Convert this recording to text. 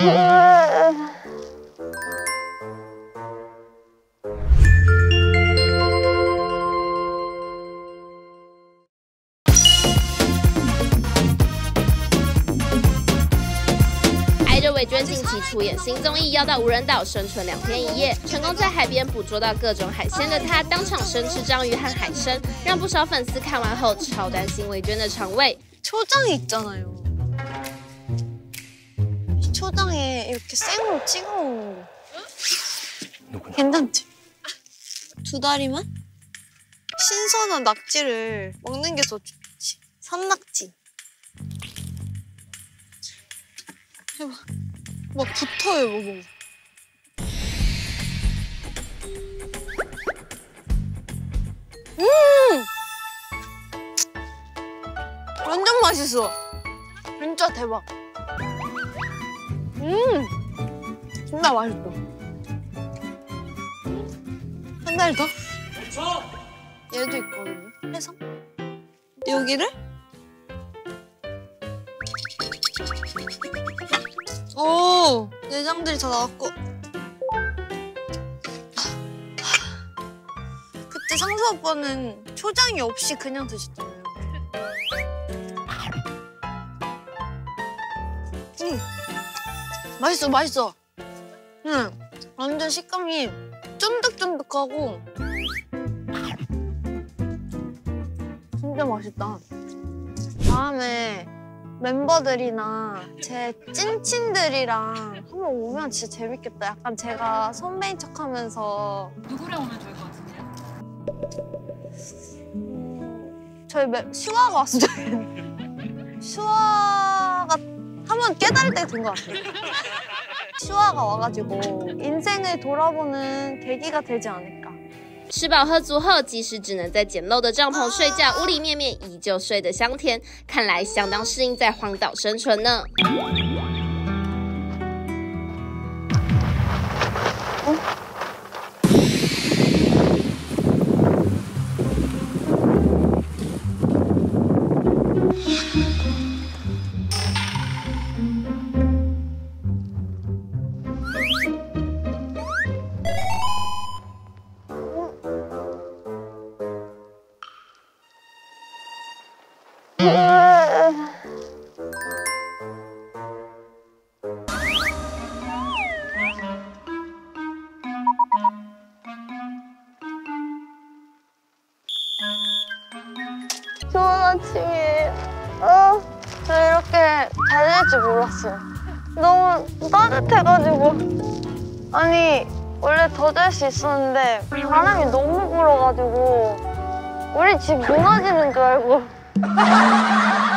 韦娟近期出演新综艺《要到无人岛生存2天1夜》，成功在海边捕捉到各种海鲜的她，当场生吃章鱼和海参，让不少粉丝看完后超担心韦娟的肠胃。 초장이 있잖아요. 초장에 이렇게 생으로 찍어 먹는 거. 괜찮지? 2다리만? 신선한 낙지를 먹는 게 더 좋지. 산낙지. 해봐. 막 붙어요, 뭐. 완전 맛있어. 진짜 대박. 진짜 맛있어. 한 달 더? 얘도 있거든요. 해성? 여기를? 오, 내장들이 다 나왔고. 그때 상수 오빠는 초장이 없이 그냥 드셨잖아요. 맛있어, 맛있어. 완전 식감이 쫀득쫀득하고 진짜 맛있다. 다음에 멤버들이나 제 찐친들이랑 한번 오면 진짜 재밌겠다. 약간 제가 선배인 척하면서. 누구랑 오면 좋을 것 같은데요? 저희 슈아가 왔으면 좋겠는데. 슈아가 한번 깨달을 때가 된 것 같아요. 슈아가 와가지고 인생을 돌아보는 계기가 되지 않을까. 吃饱喝足后，即使只能在简陋的帐篷睡觉，屋里面面依旧睡得香甜，看来相当适应在荒岛生存呢。 좋은 아침이에요. 저 이렇게 잘 될 줄 몰랐어요. 너무 따뜻해가지고. 아니, 원래 더 잘 수 있었는데 바람이 너무 불어가지고 우리 집 무너지는 줄 알고.